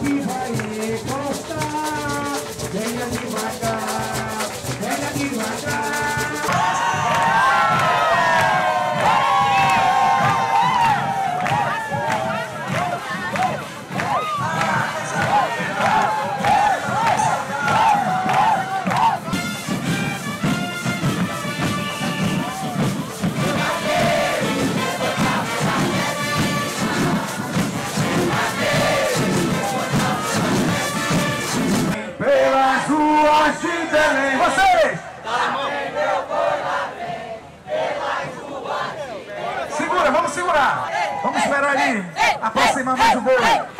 que vai encostar. Venha devagar, venha devagar. Pelas ruas de Belém. Vocês! Segura, vamos segurar. Vamos esperar ele aproximar mais o boi.